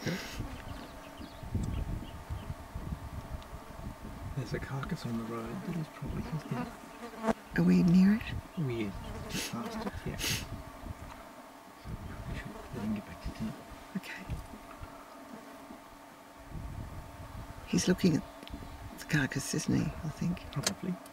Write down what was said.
Okay. There's a carcass on the road that is probably his dead. Are we near it? We're just past it, yeah. So we should let him get back to dinner. Okay. He's looking at the carcass, isn't he? I think. Probably.